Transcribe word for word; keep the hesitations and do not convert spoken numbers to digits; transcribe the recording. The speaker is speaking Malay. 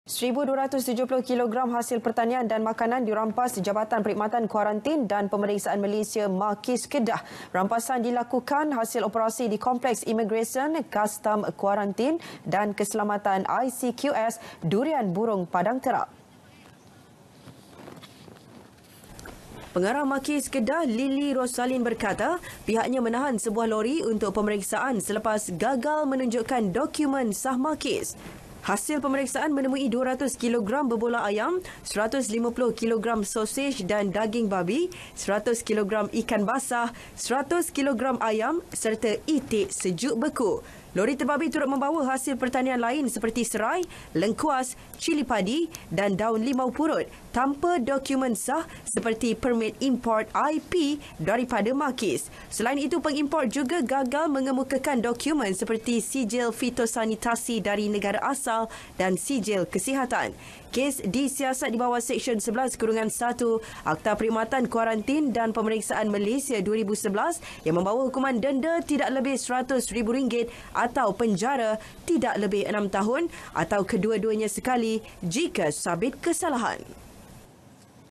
seribu dua ratus tujuh puluh kilogram hasil pertanian dan makanan dirampas Jabatan Perkhidmatan Kuarantin dan Pemeriksaan Malaysia Makis Kedah. Rampasan dilakukan hasil operasi di Kompleks Immigration, Kastam Kuarantin dan Keselamatan I C Q S Durian Burung Padang Terap. Pengarah Makis Kedah, Lily Rosalin berkata, pihaknya menahan sebuah lori untuk pemeriksaan selepas gagal menunjukkan dokumen sah Makis. Hasil pemeriksaan menemui dua ratus kilogram berbola ayam, seratus lima puluh kilogram sosis dan daging babi, seratus kilogram ikan basah, seratus kilogram ayam serta itik sejuk beku. Lori terbabi turut membawa hasil pertanian lain seperti serai, lengkuas, cili padi dan daun limau purut tanpa dokumen sah seperti permit import I P daripada Makis. Selain itu, pengimport juga gagal mengemukakan dokumen seperti sijil fitosanitasi dari negara asal dan sijil kesihatan. Kes disiasat di bawah Seksyen sebelas satu Akta Perkhidmatan Kuarantin dan Pemeriksaan Malaysia dua ribu sebelas yang membawa hukuman denda tidak lebih seratus ribu ringgit atau penjara tidak lebih enam tahun atau kedua-duanya sekali jika sabit kesalahan.